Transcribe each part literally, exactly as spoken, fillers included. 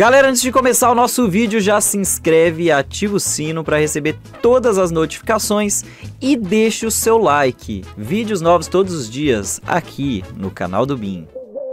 Galera, antes de começar o nosso vídeo, já se inscreve e ativa o sino para receber todas as notificações e deixa o seu like. Vídeos novos todos os dias aqui no canal do Bin.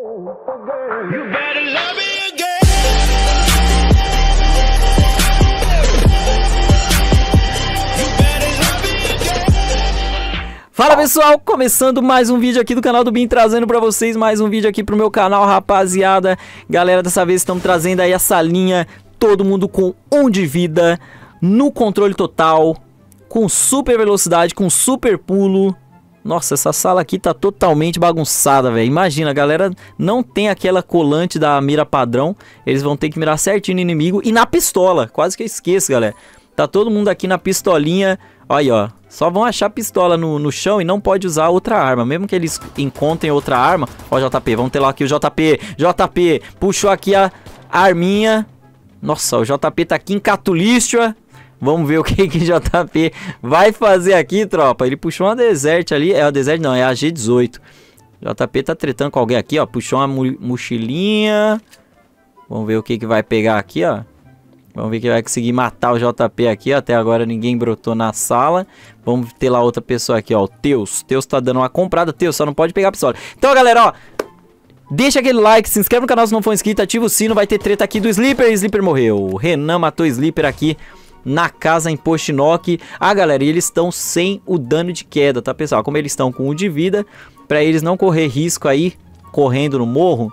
Fala pessoal, começando mais um vídeo aqui do canal do Bin, trazendo pra vocês mais um vídeo aqui pro meu canal, rapaziada. Galera, dessa vez estamos trazendo aí essa linha, todo mundo com um de vida, no controle total, com super velocidade, com super pulo. Nossa, essa sala aqui tá totalmente bagunçada, velho. Imagina, a galera não tem aquela colante da mira padrão, eles vão ter que mirar certinho no inimigo e na pistola, quase que eu esqueço, galera. Tá todo mundo aqui na pistolinha. Olha aí, ó. Só vão achar pistola no, no chão e não pode usar outra arma. Mesmo que eles encontrem outra arma. Ó, J P, vamos ter lá aqui o J P. J P, puxou aqui a arminha. Nossa, o J P tá aqui em Catulístia. Vamos ver o que que J P vai fazer aqui, tropa. Ele puxou uma Desert ali. É a Desert não, é a G dezoito. J P tá tretando com alguém aqui, ó. Puxou uma mochilinha. Vamos ver o que que vai pegar aqui, ó. Vamos ver que vai conseguir matar o J P aqui. Até agora ninguém brotou na sala. Vamos ter lá outra pessoa aqui, ó. O Teus. Teus tá dando uma comprada. Teus, só não pode pegar a pistola. Então, galera, ó. Deixa aquele like, se inscreve no canal se não for inscrito. Ativa o sino, vai ter treta aqui do Sleeper. Sleeper morreu. O Renan matou o Sleeper aqui na casa em Postinok. Ah, galera, e eles estão sem o dano de queda, tá, pessoal? Como eles estão com um de vida, pra eles não correr risco aí, correndo no morro,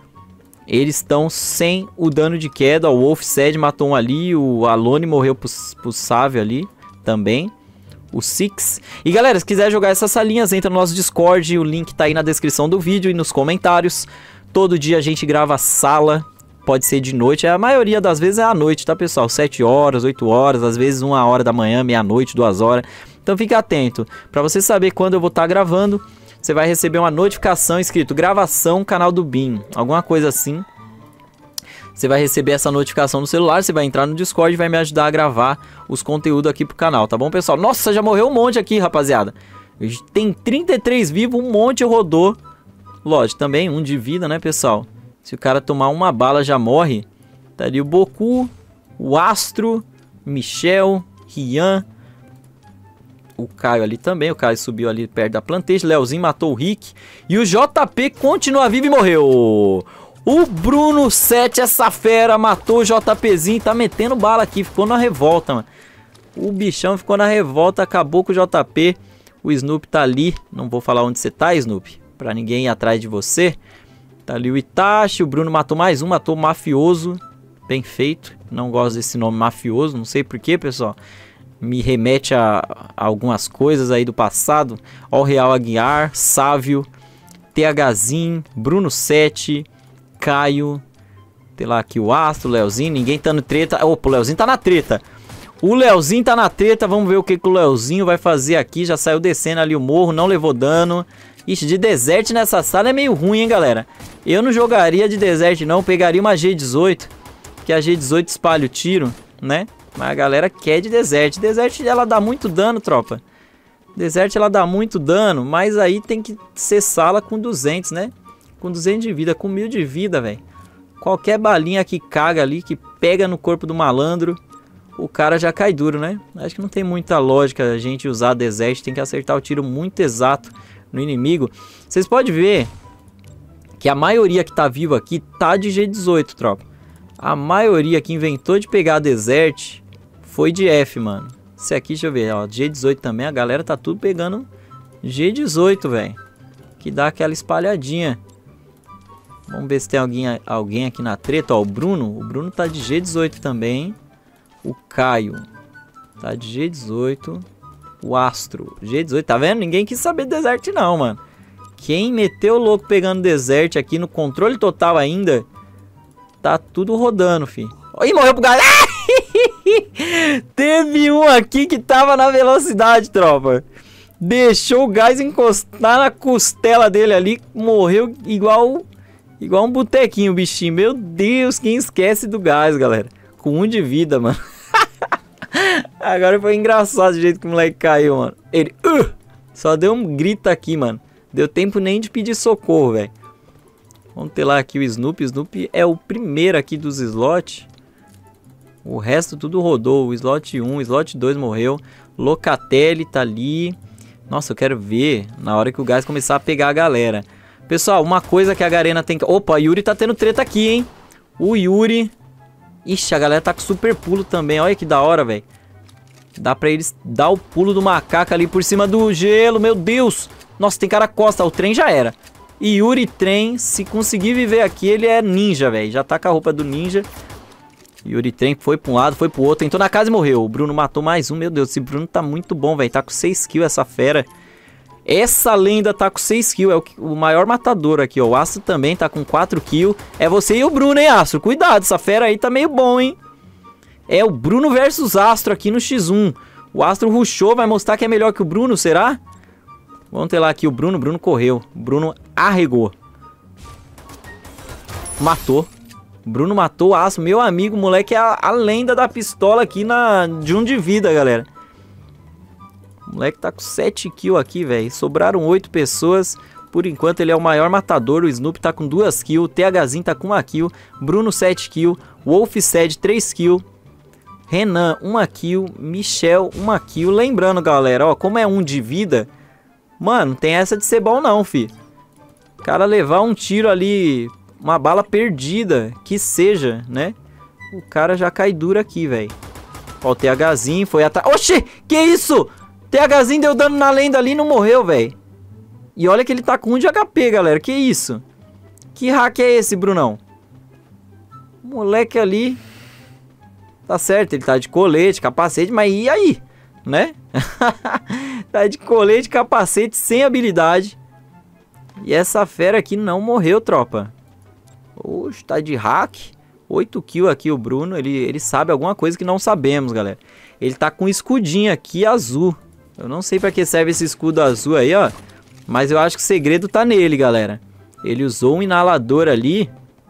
eles estão sem o dano de queda. O Wolf Sed matou um ali. O Alone morreu pro, pro Sávio ali também. O Six. E galera, se quiser jogar essas salinhas, entra no nosso Discord. O link tá aí na descrição do vídeo e nos comentários. Todo dia a gente grava sala. Pode ser de noite. A maioria das vezes é à noite, tá, pessoal? sete horas, oito horas. Às vezes uma hora da manhã, meia-noite, duas horas. Então fica atento. Pra você saber quando eu vou estar gravando, você vai receber uma notificação escrito gravação canal do Bin, alguma coisa assim. Você vai receber essa notificação no celular, você vai entrar no Discord e vai me ajudar a gravar os conteúdos aqui pro canal, tá bom, pessoal? Nossa, já morreu um monte aqui, rapaziada. Tem trinta e três vivos, um monte rodou. Lógico, também um de vida, né, pessoal? Se o cara tomar uma bala já morre. Tá ali o Boku, o Astro, Michel, Rian. O Caio ali também, o Caio subiu ali perto da Plantage. Leozinho matou o Rick. E o J P continua vivo e morreu. O Bruno sete, essa fera, matou o JPzinho. Tá metendo bala aqui, ficou na revolta, mano. O bichão ficou na revolta, acabou com o J P. O Snoop tá ali, não vou falar onde você tá, Snoop, pra ninguém ir atrás de você. Tá ali o Itachi, o Bruno matou mais um, matou o Mafioso. Bem feito, não gosto desse nome Mafioso, não sei porquê, pessoal. Me remete a, a algumas coisas aí do passado. Ó, o Real Aguiar, Sávio, THzinho, Bruno sete, Caio. Tem lá aqui o Astro, o Leozinho. Ninguém tá no treta. Opa, o Leozinho tá na treta. O Leozinho tá na treta. Vamos ver o que, que o Leozinho vai fazer aqui. Já saiu descendo ali o morro, não levou dano. Ixi, de Desert nessa sala é meio ruim, hein, galera. Eu não jogaria de Desert, não. Pegaria uma G dezoito, que a G dezoito espalha o tiro, né? Mas a galera quer de Desert. Desert, ela dá muito dano, tropa. Desert, ela dá muito dano. Mas aí tem que ser sala com duzentos, né? Com duzentos de vida, com mil de vida, velho. Qualquer balinha que caga ali, que pega no corpo do malandro, o cara já cai duro, né? Acho que não tem muita lógica a gente usar Desert. Tem que acertar o tiro muito exato no inimigo. Vocês podem ver que a maioria que tá viva aqui tá de G dezoito, tropa. A maioria que inventou de pegar a Desert foi de F, mano. Esse aqui, deixa eu ver, ó, G dezoito também. A galera tá tudo pegando G dezoito, velho. Que dá aquela espalhadinha. Vamos ver se tem alguém, alguém aqui na treta. Ó, o Bruno. O Bruno tá de G dezoito também. O Caio tá de G dezoito. O Astro, G dezoito. Tá vendo? Ninguém quis saber de Desert não, mano. Quem meteu o louco pegando Desert aqui no controle total ainda, tá tudo rodando, fi. Ih, morreu pro gás. Teve um aqui que tava na velocidade, tropa. Deixou o gás encostar na costela dele ali. Morreu igual igual um botequinho, o bichinho. Meu Deus, quem esquece do gás, galera. Com um de vida, mano. Agora foi engraçado o jeito que o moleque caiu, mano. Ele uh, só deu um grito aqui, mano. Deu tempo nem de pedir socorro, velho. Vamos ter lá aqui o Snoopy. O Snoopy é o primeiro aqui dos slots. O resto tudo rodou. O slot um, o slot dois morreu. Locatelli tá ali. Nossa, eu quero ver na hora que o gás começar a pegar a galera. Pessoal, uma coisa que a Garena tem que... Opa, o Yuri tá tendo treta aqui, hein? O Yuri... Ixi, a galera tá com super pulo também. Olha que da hora, velho. Dá pra eles dar o pulo do macaco ali por cima do gelo. Meu Deus. Nossa, tem cara costa. O trem já era. E Yuri Trem, se conseguir viver aqui, ele é ninja, velho. Já tá com a roupa do ninja. Yuri Trem foi pra um lado, foi pro outro. Entrou na casa e morreu. O Bruno matou mais um. Meu Deus, esse Bruno tá muito bom, velho. Tá com seis kills essa fera. Essa lenda tá com seis kills. É o, o maior matador aqui, ó. O Astro também tá com quatro kills. É você e o Bruno, hein, Astro? Cuidado, essa fera aí tá meio bom, hein? É o Bruno versus Astro aqui no xis um. O Astro rushou, vai mostrar que é melhor que o Bruno, será? Vamos ter lá aqui o Bruno. O Bruno correu. O Bruno arregou. Matou. O Bruno matou o Astro. Meu amigo, o moleque é a, a lenda da pistola aqui na, de um de vida, galera. O moleque tá com sete kills aqui, velho. Sobraram oito pessoas. Por enquanto ele é o maior matador. O Snoopy tá com duas kills. O THzinho tá com uma kill. Bruno sete kills. Wolf Sed três kills. Renan uma kill. Michel uma kill. Lembrando, galera, ó, como é um de vida, mano, não tem essa de ser bom não, fi. O cara levar um tiro ali, uma bala perdida, que seja, né? O cara já cai duro aqui, velho. Ó, o THzinho foi atrás. Oxi, que isso? THzinho deu dano na lenda ali e não morreu, velho. E olha que ele tá com um de H P, galera. Que isso? Que hack é esse, Brunão? Moleque ali. Tá certo, ele tá de colete, capacete, mas e aí? Né? Tá de colete, capacete, sem habilidade. E essa fera aqui não morreu, tropa. Oxe, tá de hack. oito kills aqui o Bruno. Ele, ele sabe alguma coisa que não sabemos, galera. Ele tá com um escudinho aqui azul. Eu não sei pra que serve esse escudo azul aí, ó. Mas eu acho que o segredo tá nele, galera. Ele usou um inalador ali.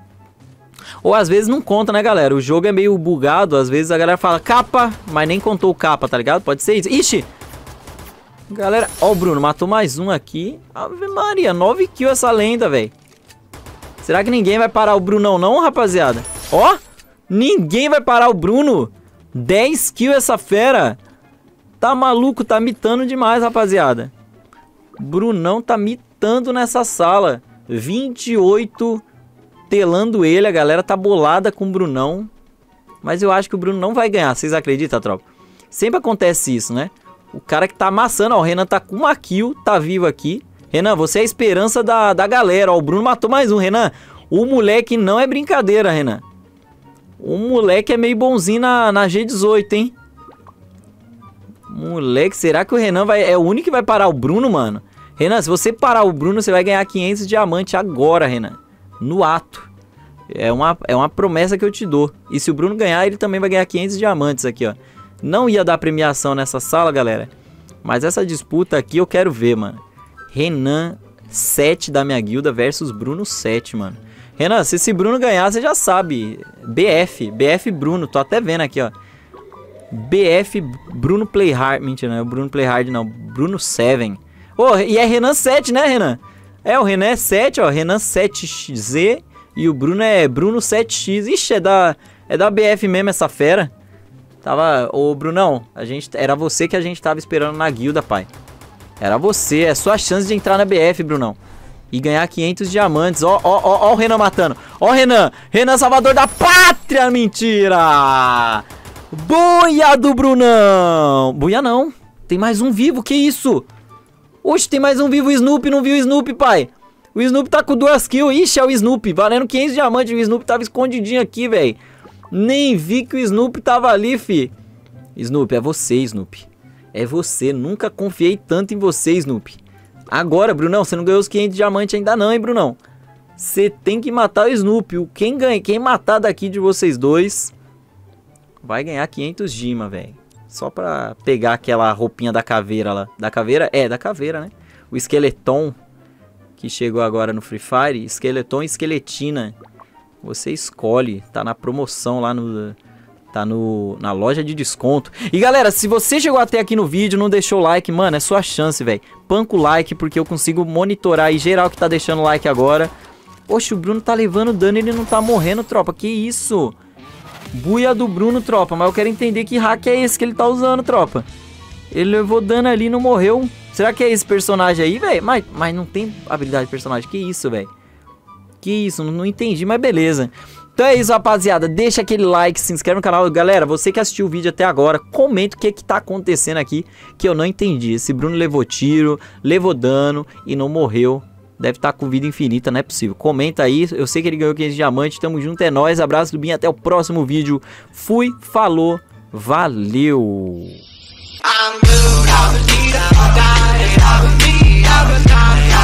Ou às vezes não conta, né, galera? O jogo é meio bugado. Às vezes a galera fala capa, mas nem contou o capa, tá ligado? Pode ser isso. Ixi! Galera, ó o Bruno, matou mais um aqui. Ave Maria, nove kills essa lenda, velho. Será que ninguém vai parar o Brunão não, rapaziada? Ó, ninguém vai parar o Bruno. dez kills essa fera. Tá maluco, tá mitando demais, rapaziada. Brunão tá mitando nessa sala. vinte e oito telando ele, a galera tá bolada com o Brunão. Mas eu acho que o Bruno não vai ganhar, vocês acreditam, tropa? Sempre acontece isso, né? O cara que tá amassando, ó, o Renan tá com uma kill, tá vivo aqui. Renan, você é a esperança da, da galera, ó, o Bruno matou mais um, Renan. O moleque não é brincadeira, Renan. O moleque é meio bonzinho na, na G dezoito, hein? Moleque, será que o Renan vai, é o único que vai parar o Bruno, mano? Renan, se você parar o Bruno, você vai ganhar quinhentos diamantes agora, Renan. No ato. É uma, é uma promessa que eu te dou. E se o Bruno ganhar, ele também vai ganhar quinhentos diamantes aqui, ó. Não ia dar premiação nessa sala, galera. Mas essa disputa aqui eu quero ver, mano. Renan sete da minha guilda versus Bruno sete, mano. Renan, se esse Bruno ganhar, você já sabe. B F. B F Bruno. Tô até vendo aqui, ó. B F Bruno Playhard. Mentira, não é o Bruno Playhard, não. Bruno sete. Oh, e é Renan sete, né, Renan? É, o Renan é sete, ó. Renan sete Z. E o Bruno é Bruno sete X. Ixi, é da, é da B F mesmo essa fera. Tava... Ô, Brunão, a gente, era você que a gente tava esperando na guilda, pai. Era você. É sua chance de entrar na B F, Brunão. E ganhar quinhentos diamantes. Ó, ó, ó, ó o Renan matando. Ó o Renan. Renan salvador da pátria. Mentira. Buia do Brunão. Buia não. Tem mais um vivo. Que isso? Oxe, tem mais um vivo. O Snoopy não viu o Snoopy, pai. O Snoopy tá com duas kills. Ixi, é o Snoopy. Valendo quinhentos diamantes. O Snoopy tava escondidinho aqui, velho. Nem vi que o Snoopy tava ali, fi. Snoopy, é você, Snoopy. É você. Nunca confiei tanto em você, Snoopy. Agora, Brunão, você não ganhou os quinhentos diamantes ainda não, hein, Brunão? Você tem que matar o Snoopy. Quem, ganha, quem matar daqui de vocês dois vai ganhar quinhentos dima, velho. Só pra pegar aquela roupinha da caveira lá. Da caveira? É, da caveira, né? O esqueleton que chegou agora no Free Fire. Esqueleton e esqueletina. Você escolhe. Tá na promoção lá no... Tá no, na loja de desconto. E galera, se você chegou até aqui no vídeo, não deixou o like, mano, é sua chance, velho. Panca o like, porque eu consigo monitorar aí geral que tá deixando o like agora. Oxe, o Bruno tá levando dano e ele não tá morrendo, tropa. Que isso? Buia do Bruno, tropa. Mas eu quero entender que hack é esse que ele tá usando, tropa. Ele levou dano ali e não morreu. Será que é esse personagem aí, velho? Mas, mas não tem habilidade de personagem. Que isso, velho? Que isso? Não, não entendi, mas beleza. Então é isso, rapaziada. Deixa aquele like, se inscreve no canal. Galera, você que assistiu o vídeo até agora, comenta o que que tá acontecendo aqui, que eu não entendi. Esse Bruno levou tiro, levou dano e não morreu. Deve estar com vida infinita, não é possível. Comenta aí, eu sei que ele ganhou quinhentos diamantes. Tamo junto, é nóis. Abraço do Bin, até o próximo vídeo. Fui, falou, valeu! I'm good, I'm a leader, I died, I was me, I was dying.